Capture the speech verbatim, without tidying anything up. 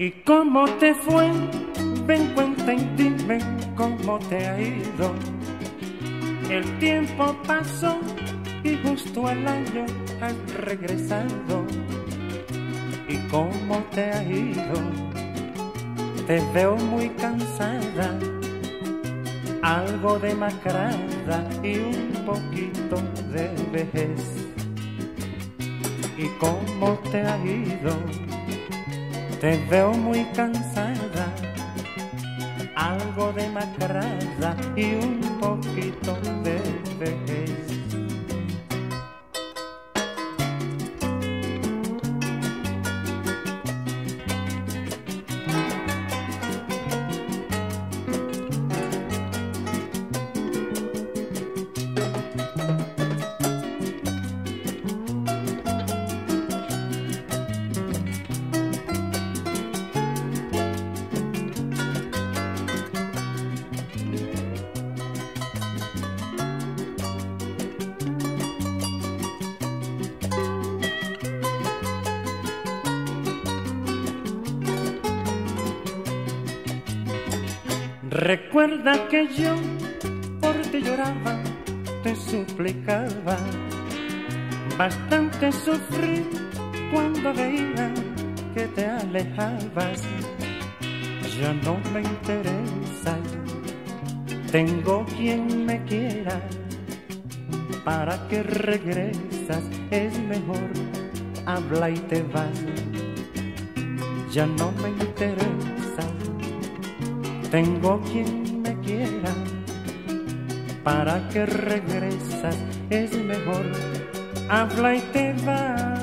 ¿Y cómo te fue? Ven, cuenta y dime cómo te ha ido. El tiempo pasó y justo al año has regresado. ¿Y cómo te ha ido? Te veo muy cansada, algo demacrada y un poquito de vejez. ¿Y cómo te ha ido? Te veo muy cansada, algo demacrada y un poquito de vejez. Recuerda que yo por ti lloraba, te suplicaba. Bastante sufrí cuando veía que te alejabas. Ya no me interesa, tengo quien me quiera. ¿Para qué regresas? Es mejor, habla y te vas. Ya no me interesa, tengo quien me quiera. ¿Para qué regresas? Es mejor, habla y te vas.